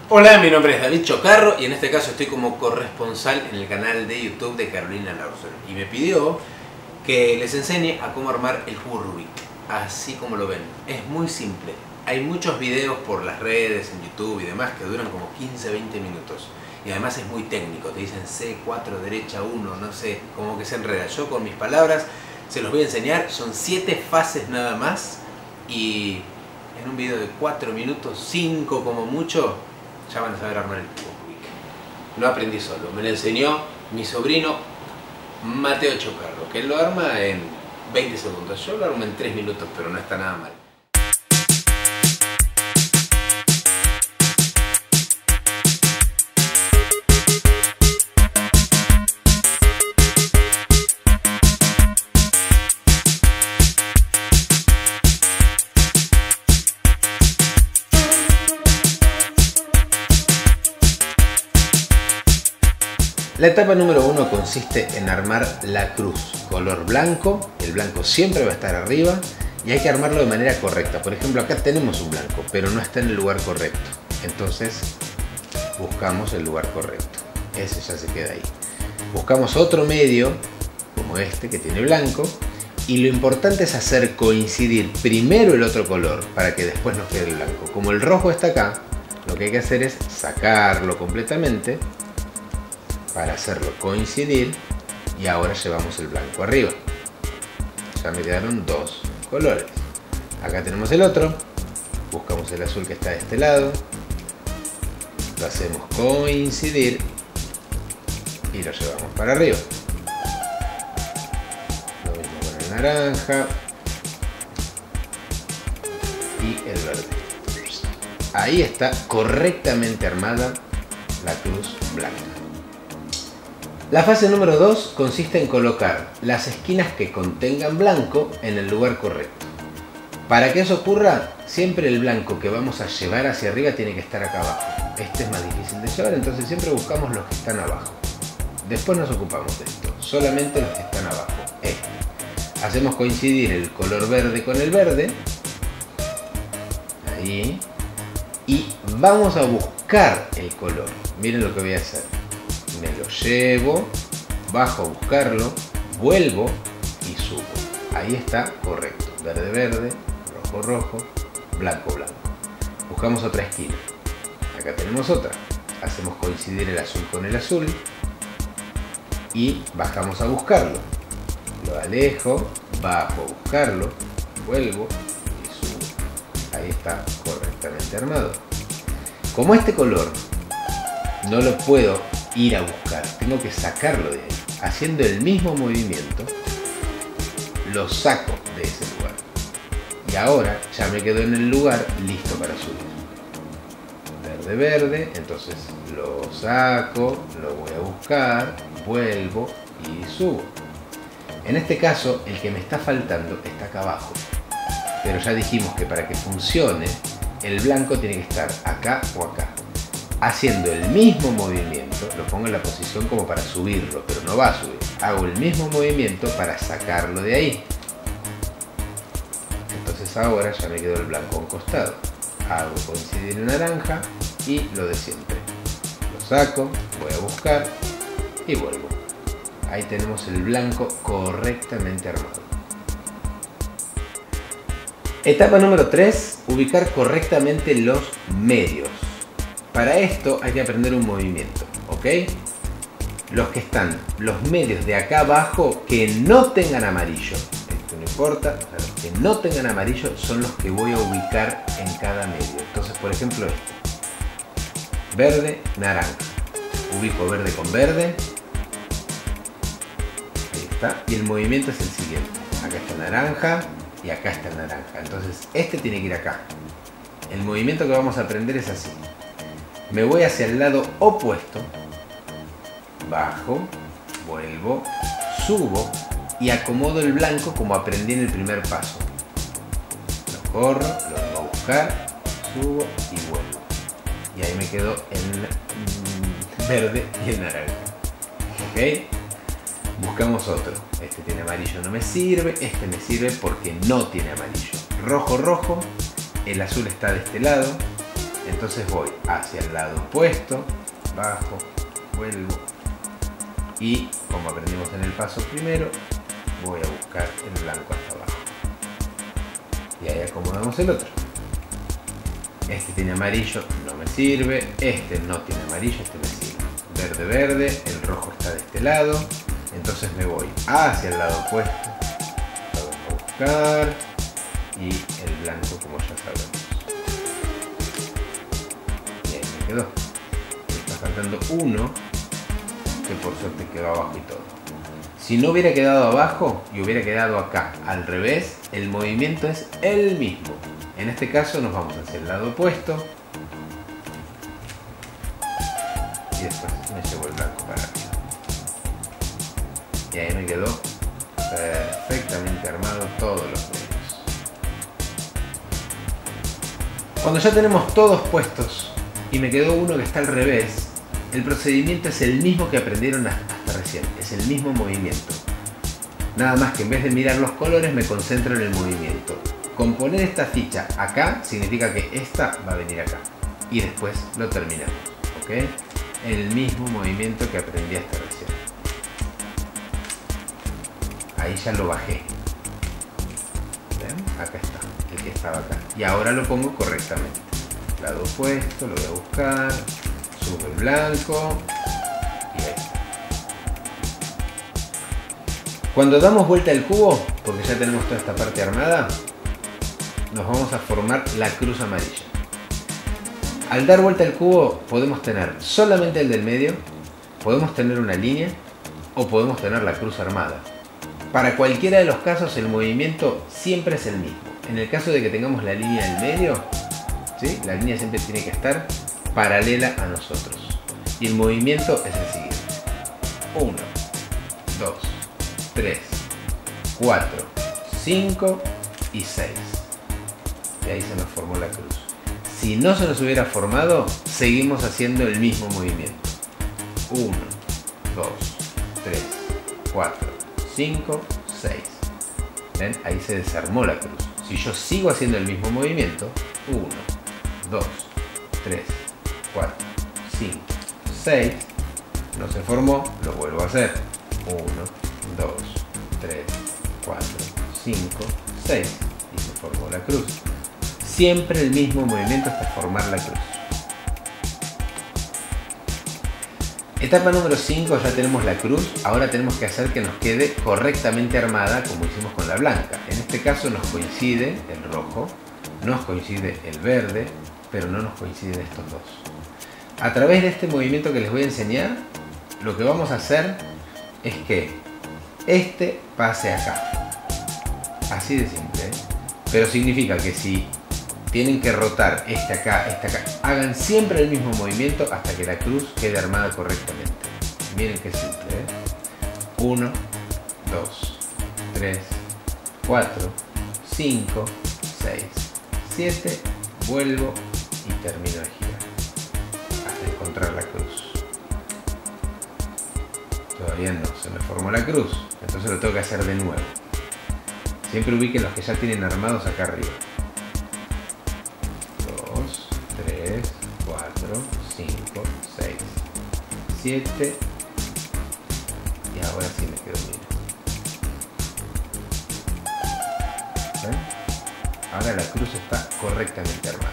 Hola, mi nombre es David Chocarro y en este caso estoy como corresponsal en el canal de YouTube de Carolina Lawson y me pidió que les enseñe a cómo armar el cubo Rubik, así como lo ven. Es muy simple. Hay muchos videos por las redes, en YouTube y demás que duran como 15-20 minutos y además es muy técnico, te dicen C4, derecha 1, no sé, como que se enreda. Yo con mis palabras se los voy a enseñar, son 7 fases nada más y en un video de 4 minutos, 5 como mucho, ya van a saber armar el cubo Rubik. No aprendí solo, me lo enseñó mi sobrino Mateo Chocarro, que él lo arma en 20 segundos. Yo lo armo en 3 minutos, pero no está nada mal. La etapa número 1 consiste en armar la cruz, color blanco. El blanco siempre va a estar arriba y hay que armarlo de manera correcta. Por ejemplo, acá tenemos un blanco, pero no está en el lugar correcto. Entonces buscamos el lugar correcto. Ese ya se queda ahí. Buscamos otro medio, como este que tiene blanco, y lo importante es hacer coincidir primero el otro color para que después nos quede el blanco. Como el rojo está acá, lo que hay que hacer es sacarlo completamente para hacerlo coincidir y ahora llevamos el blanco arriba. Ya me quedaron 2 colores. Acá tenemos el otro, buscamos el azul que está de este lado, lo hacemos coincidir y lo llevamos para arriba. Lo mismo con el naranja y el verde. Ahí está correctamente armada la cruz blanca. La fase número 2 consiste en colocar las esquinas que contengan blanco en el lugar correcto. Para que eso ocurra, siempre el blanco que vamos a llevar hacia arriba tiene que estar acá abajo. Este es más difícil de llevar, entonces siempre buscamos los que están abajo. Después nos ocupamos de esto, solamente los que están abajo. Hacemos coincidir el color verde con el verde. Ahí. Y vamos a buscar el color. Miren lo que voy a hacer. Me lo llevo, bajo a buscarlo, vuelvo y subo. Ahí está correcto. Verde, verde, rojo, rojo, blanco, blanco. Buscamos otra esquina. Acá tenemos otra. Hacemos coincidir el azul con el azul y bajamos a buscarlo. Lo alejo, bajo a buscarlo, vuelvo y subo. Ahí está correctamente armado. Como este color no lo puedo ir a buscar, tengo que sacarlo de ahí. Haciendo el mismo movimiento, lo saco de ese lugar. Y ahora ya me quedo en el lugar listo para subir. Verde, verde, entonces lo saco, lo voy a buscar, vuelvo y subo. En este caso, el que me está faltando está acá abajo. Pero ya dijimos que para que funcione, el blanco tiene que estar acá o acá. Haciendo el mismo movimiento, lo pongo en la posición como para subirlo, pero no va a subir. Hago el mismo movimiento para sacarlo de ahí. Entonces ahora ya me quedó el blanco a un costado. Hago coincidir el naranja y lo de siempre. Lo saco, voy a buscar y vuelvo. Ahí tenemos el blanco correctamente armado. Etapa número 3, ubicar correctamente los medios. Para esto hay que aprender un movimiento, ¿ok? Los medios de acá abajo que no tengan amarillo, esto no importa, o sea, los que no tengan amarillo son los que voy a ubicar en cada medio. Entonces, por ejemplo, este. Verde, naranja. Ubico verde con verde. Ahí está. Y el movimiento es el siguiente. Acá está naranja y acá está naranja. Entonces, este tiene que ir acá. El movimiento que vamos a aprender es así. Me voy hacia el lado opuesto, bajo, vuelvo, subo y acomodo el blanco como aprendí en el primer paso. Lo corro, lo vengo a buscar, subo y vuelvo. Y ahí me quedo el verde y el naranja. ¿Ok? Buscamos otro. Este tiene amarillo, no me sirve. Este me sirve porque no tiene amarillo. Rojo, rojo. El azul está de este lado. Entonces voy hacia el lado opuesto, bajo, vuelvo y, como aprendimos en el paso primero, voy a buscar el blanco hasta abajo. Y ahí acomodamos el otro. Este tiene amarillo, no me sirve. Este no tiene amarillo, este me sirve. Verde, verde, el rojo está de este lado. Entonces me voy hacia el lado opuesto. Lo voy a buscar. Y el blanco, como ya sabemos. Y ahí me quedó. Me está faltando uno, que por suerte quedó abajo y todo. Si no hubiera quedado abajo y hubiera quedado acá al revés, el movimiento es el mismo. En este caso nos vamos hacia el lado opuesto y después me llevo el blanco para arriba. Y ahí me quedó perfectamente armado todos los medios. Cuando ya tenemos todos puestos y me quedó uno que está al revés, el procedimiento es el mismo que aprendieron hasta recién, es el mismo movimiento. Nada más que en vez de mirar los colores me concentro en el movimiento. Con poner esta ficha acá significa que esta va a venir acá y después lo terminamos, ¿ok? El mismo movimiento que aprendí hasta recién. Ahí ya lo bajé. ¿Ven? Acá está, el que estaba acá. Y ahora lo pongo correctamente. Lado opuesto, lo voy a buscar, subo el blanco y ahí está. Cuando damos vuelta al cubo, porque ya tenemos toda esta parte armada, nos vamos a formar la cruz amarilla. Al dar vuelta al cubo podemos tener solamente el del medio, podemos tener una línea o podemos tener la cruz armada. Para cualquiera de los casos el movimiento siempre es el mismo. En el caso de que tengamos la línea del medio, ¿sí? La línea siempre tiene que estar paralela a nosotros. Y el movimiento es el siguiente. 1, 2, 3, 4, 5 y 6. Y ahí se nos formó la cruz. Si no se nos hubiera formado, seguimos haciendo el mismo movimiento. 1, 2, 3, 4, 5, 6. ¿Ven? Ahí se desarmó la cruz. Si yo sigo haciendo el mismo movimiento, 1, 2, 3, 4, 5, 6, no se formó, lo vuelvo a hacer. 1, 2, 3, 4, 5, 6 y se formó la cruz. Siempre el mismo movimiento hasta formar la cruz. Etapa número 5, ya tenemos la cruz, ahora tenemos que hacer que nos quede correctamente armada como hicimos con la blanca. En este caso nos coincide el rojo, nos coincide el verde, pero no nos coinciden estos dos. A través de este movimiento que les voy a enseñar, lo que vamos a hacer es que este pase acá. Así de simple, ¿eh? Pero significa que si tienen que rotar este acá, hagan siempre el mismo movimiento hasta que la cruz quede armada correctamente. Miren qué simple, ¿eh? 1, 2, 3, 4, 5, 6, 7, vuelvo y termino de girar hasta encontrar la cruz. Todavía no se me formó la cruz, entonces lo tengo que hacer de nuevo. Siempre ubiquen los que ya tienen armados acá arriba. 2, 3, 4, 5, 6, 7 y ahora sí me quedo bien. ¿Ven? Ahora la cruz está correctamente armada.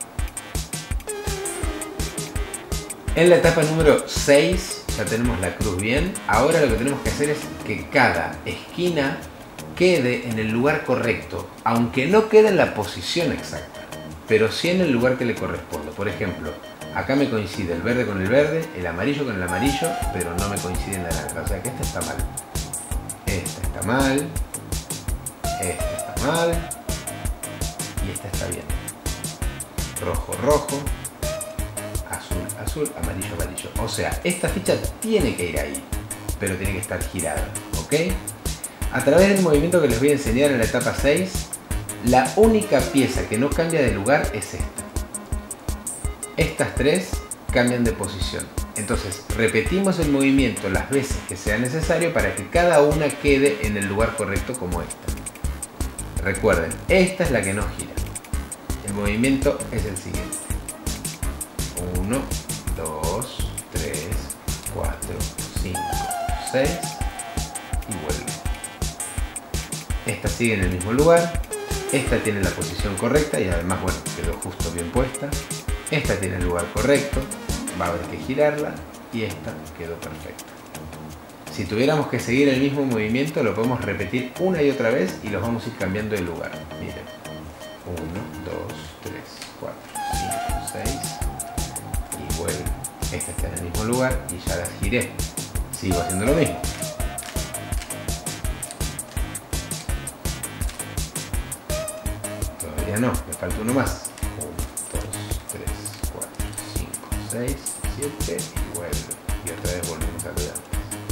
En la etapa número 6 ya tenemos la cruz bien. Ahora lo que tenemos que hacer es que cada esquina quede en el lugar correcto, aunque no quede en la posición exacta, pero sí en el lugar que le corresponde. Por ejemplo, acá me coincide el verde con el verde, el amarillo con el amarillo, pero no me coincide en la naranja, o sea que este está mal. Este está mal, este está mal y este está bien. Rojo, rojo, azul, azul, amarillo, amarillo. O sea, esta ficha tiene que ir ahí, pero tiene que estar girada, ¿ok? A través del movimiento que les voy a enseñar en la etapa 6, la única pieza que no cambia de lugar es esta. Estas tres cambian de posición. Entonces repetimos el movimiento las veces que sea necesario para que cada una quede en el lugar correcto como esta. Recuerden, esta es la que no gira. El movimiento es el siguiente. 1, 2, 3, 4, 5, 6 y vuelve. Esta sigue en el mismo lugar. Esta tiene la posición correcta y además, bueno, quedó justo bien puesta. Esta tiene el lugar correcto, va a haber que girarla y esta quedó perfecta. Si tuviéramos que seguir el mismo movimiento, lo podemos repetir una y otra vez y los vamos a ir cambiando de lugar. Miren, 1, 2, 3, 4, 5, 6 y vuelve. Esta está en el mismo lugar y ya las giré. Sigo haciendo lo mismo. Todavía no, me falta uno más. 1, 2, 3, 4, 5, 6, 7 y vuelve. Y otra vez volvemos a lo de antes.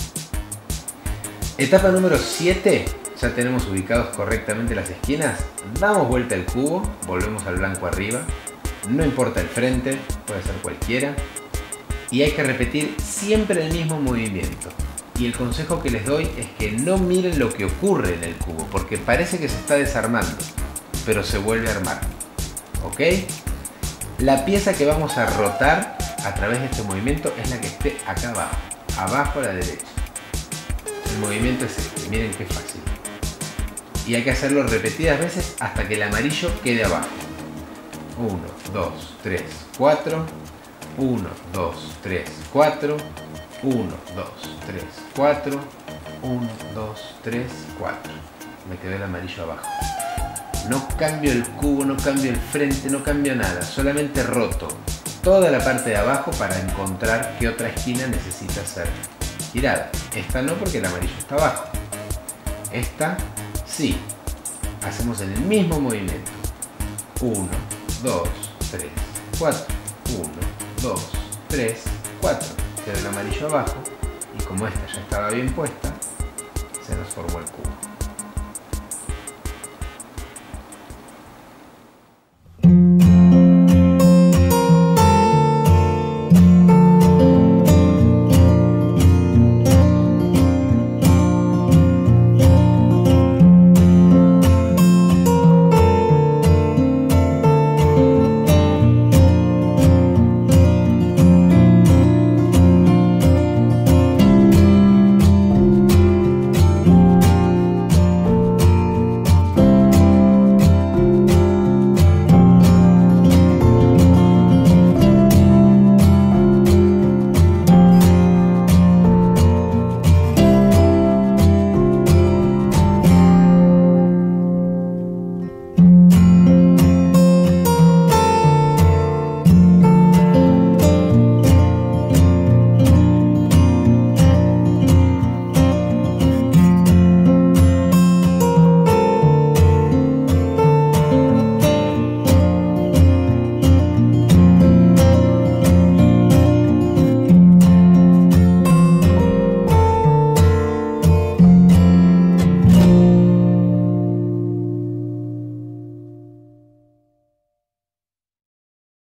Etapa número 7. Ya tenemos ubicados correctamente las esquinas. Damos vuelta al cubo, volvemos al blanco arriba. No importa el frente, puede ser cualquiera. Y hay que repetir siempre el mismo movimiento. Y el consejo que les doy es que no miren lo que ocurre en el cubo, porque parece que se está desarmando, pero se vuelve a armar. ¿Ok? La pieza que vamos a rotar a través de este movimiento es la que esté acá abajo, abajo a la derecha. El movimiento es este, miren qué fácil. Y hay que hacerlo repetidas veces hasta que el amarillo quede abajo. 1, 2, 3, 4. 1, 2, 3, 4. 1, 2, 3, 4. 1, 2, 3, 4. Me quedó el amarillo abajo. No cambio el cubo, no cambio el frente, no cambio nada. Solamente roto toda la parte de abajo para encontrar qué otra esquina necesita ser girada. Esta no, porque el amarillo está abajo. Esta sí. Hacemos en el mismo movimiento. 1, 2, 3, 4. 1, 2, 3, 4. Queda el amarillo abajo y como esta ya estaba bien puesta, se nos formó el cubo.